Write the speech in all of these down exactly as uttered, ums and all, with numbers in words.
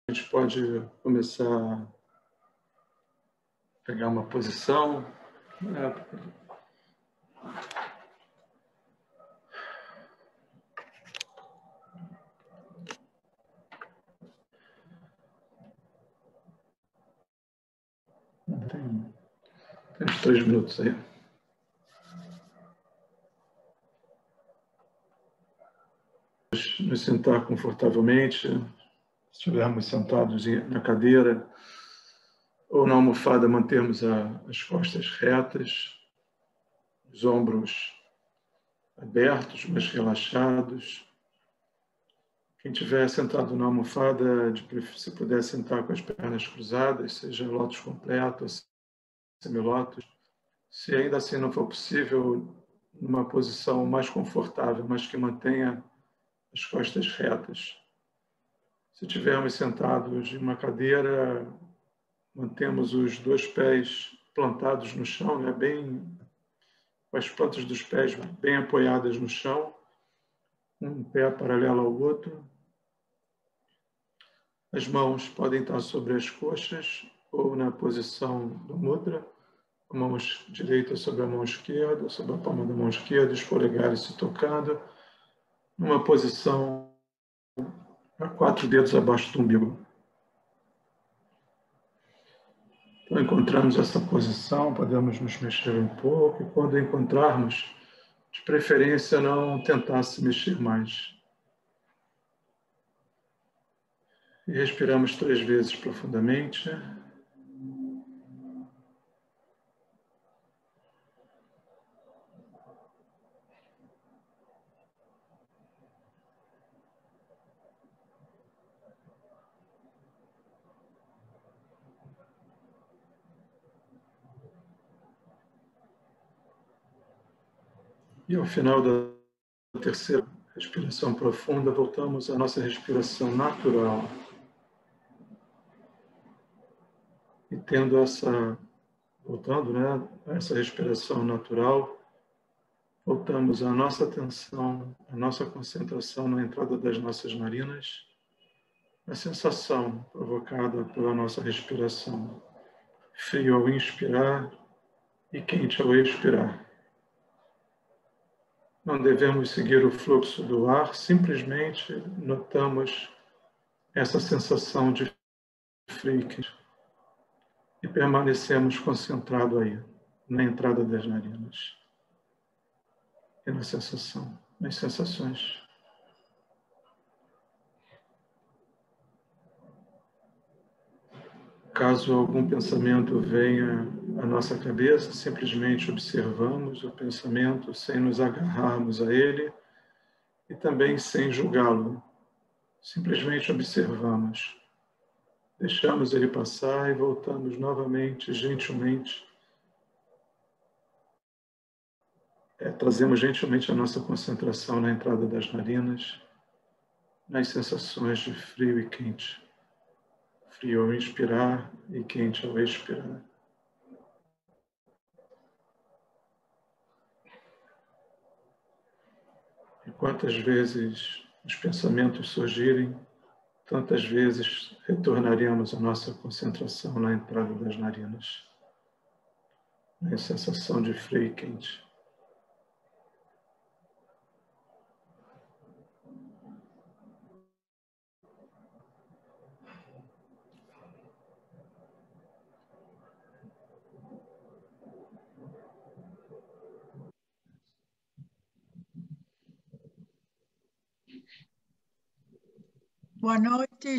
A gente pode começar a pegar uma posição. Tem, tem uns três minutos aí. Nos sentar confortavelmente, se estivermos sentados na cadeira ou na almofada, mantermos a, as costas retas, os ombros abertos, mas relaxados. Quem estiver sentado na almofada, se puder sentar com as pernas cruzadas, seja lótus completo ou semilótus. Se ainda assim não for possível, numa posição mais confortável, mas que mantenha as costas retas. Se estivermos sentados em uma cadeira, mantemos os dois pés plantados no chão, né? Bem, com as plantas dos pés bem apoiadas no chão, um pé paralelo ao outro. As mãos podem estar sobre as coxas ou na posição do mudra, a mão direita sobre a mão esquerda, sobre a palma da mão esquerda, os polegares se tocando, numa posição a quatro dedos abaixo do umbigo. Então, encontramos essa posição, podemos nos mexer um pouco, e quando encontrarmos, de preferência, não tentar se mexer mais. E respiramos três vezes profundamente. E ao final da terceira respiração profunda, voltamos à nossa respiração natural. E tendo essa, voltando, né, a essa respiração natural, voltamos a nossa atenção, a nossa concentração na entrada das nossas narinas, a sensação provocada pela nossa respiração, frio ao inspirar e quente ao expirar. Não devemos seguir o fluxo do ar, simplesmente notamos essa sensação de frio e quente e permanecemos concentrados aí, na entrada das narinas e na sensação, nas sensações. Caso algum pensamento venha à nossa cabeça, simplesmente observamos o pensamento sem nos agarrarmos a ele e também sem julgá-lo. Simplesmente observamos. Deixamos ele passar e voltamos novamente, gentilmente. É, trazemos gentilmente a nossa concentração na entrada das narinas, nas sensações de frio e quente. Frio ao inspirar e quente ao expirar. E quantas vezes os pensamentos surgirem, tantas vezes retornaremos a nossa concentração na entrada das narinas, na sensação de frio e quente. Boa noite.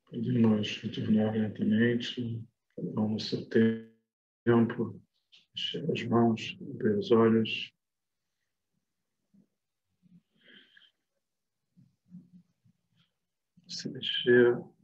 Podemos retornar lentamente, cada um no seu tempo, mexer as mãos, abrir os olhos. Se mexer.